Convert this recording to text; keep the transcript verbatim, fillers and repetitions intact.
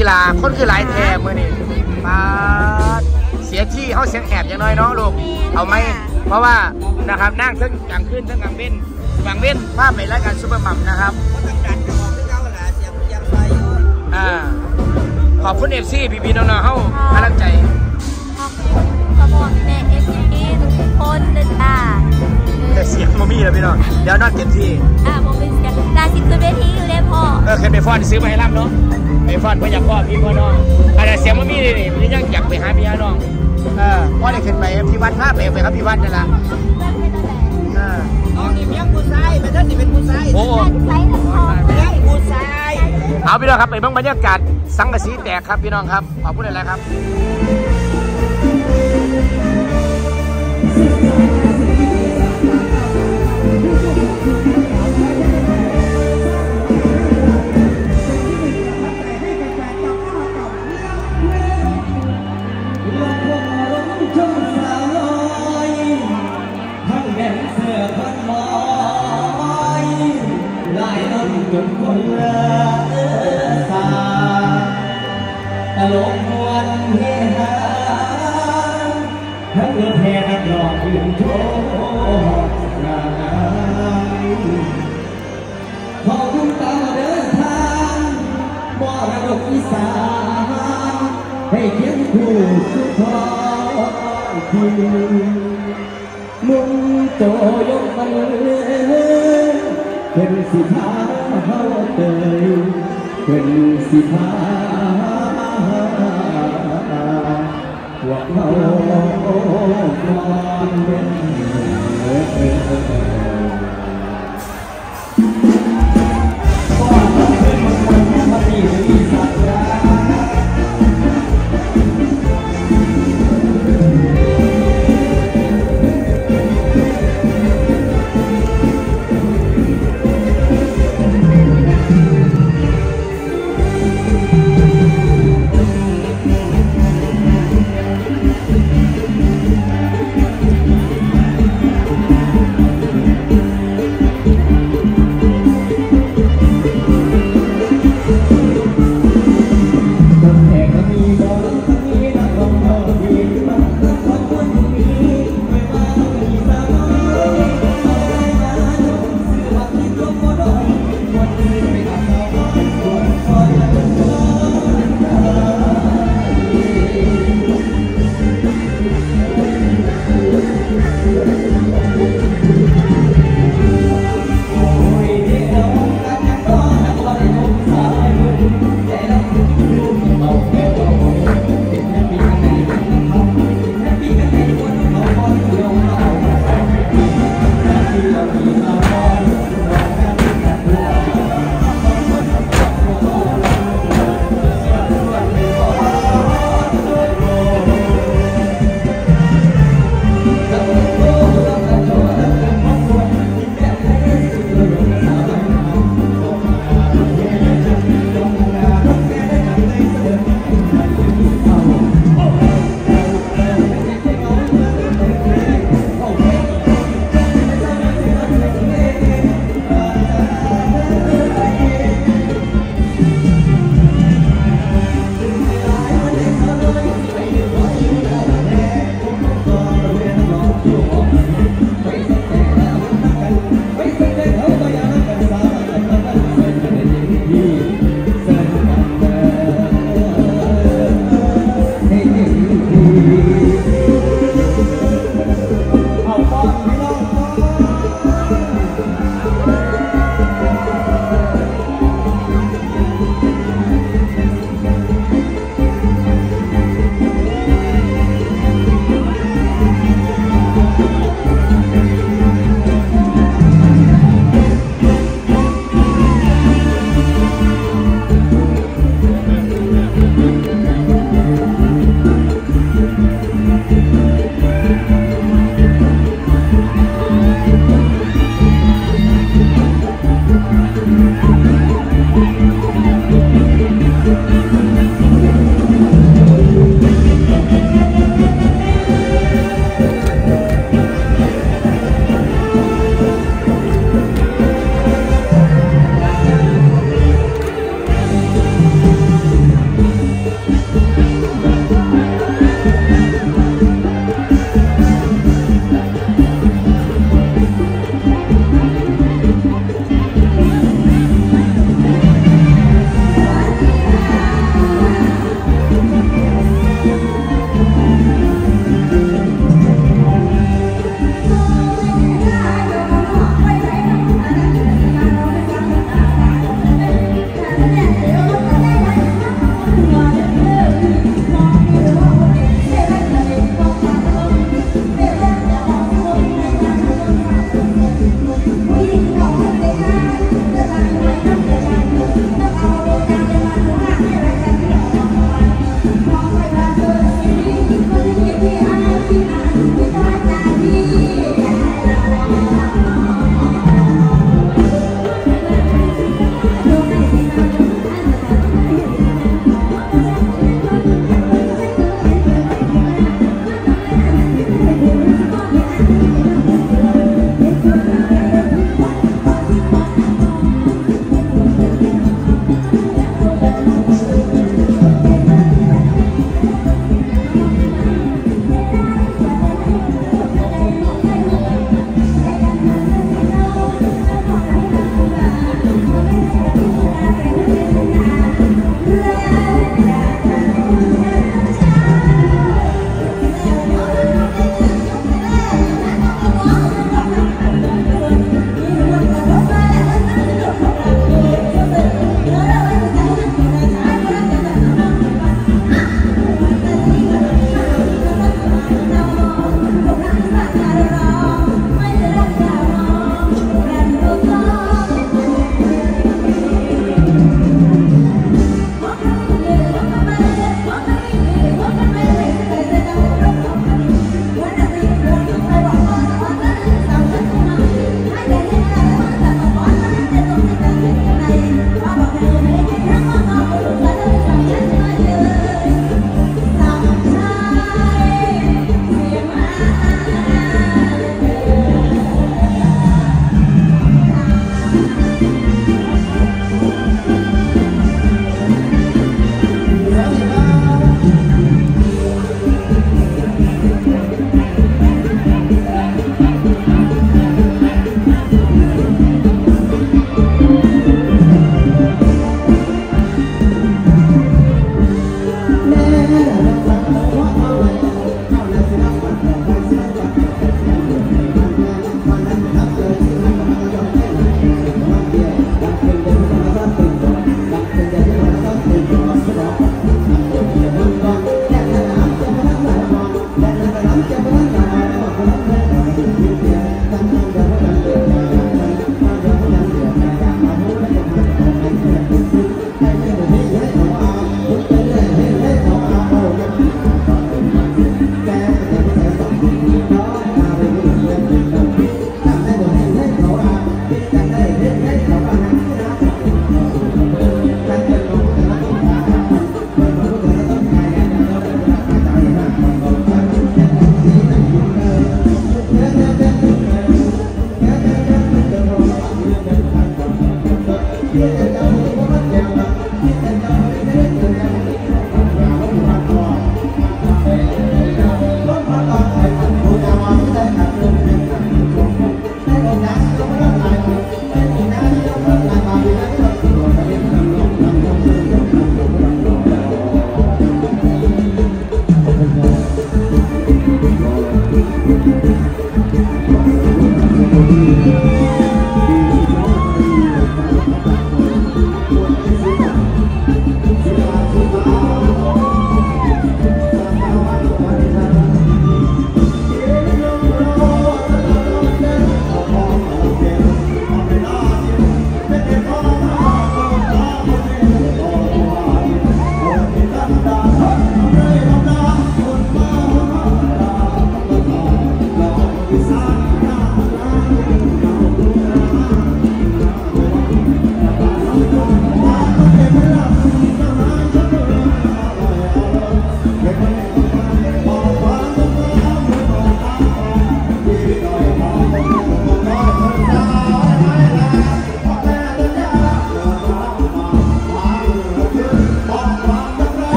กีฬาคนคือหลายแทมมือนี่มาเสียที่เขาเสียงแอบอย่างน้อยเนาะลูกเอาไหมเพราะว่านะครับนั่งทั้งกลางคืนทั้งกลางเว้นกลางเว้นภาพไปรายการซุปเปอร์มัมนะครับอ่าขอบคุณเอฟซีพี่พี่น้องๆเขากำลังใจขอบคุณขอบคุณแม่เอฟซีทุกคนเลยค่ะแต่เสียงโมมี่เลยพี่น้องเดี๋ยวนอนเต็มที่อ่าโมมี่เสียงดาซิขึ้นเวทีอยู่เลยพ่อเออเคยไปฟอนซื้อมาให้รับเนาะไปฟอนเพื่ออยากพ่อพี่พ่อน้องอะไรเสียงโมมี่นี่นี่ยังอยากไปหาพี่น้องเออพ่อได้ขึ้นไปพี่วัดภาพไปไปครับพี่วัดนั่นแหละน้องนี่เมียงผู้ชายไม่ใช่สิเป็นผู้ชายโอ้เมียงผู้ชายเอาพี่น้องครับไปบ้างบรรยากาศสังกะสีแตกครับพี่น้องครับขอบคุณอะไรครับตลกมวนเฮฮาทั้งเรือแพนักหลอกยืนโชว์งานขอคุณตาเดินทางมรดกอีสานให้เคียงคู่สุดทองทีมุ่งโตยกมันเป็นสิพาเขาเตยเป็นสิพาพวกเรานอนเป็น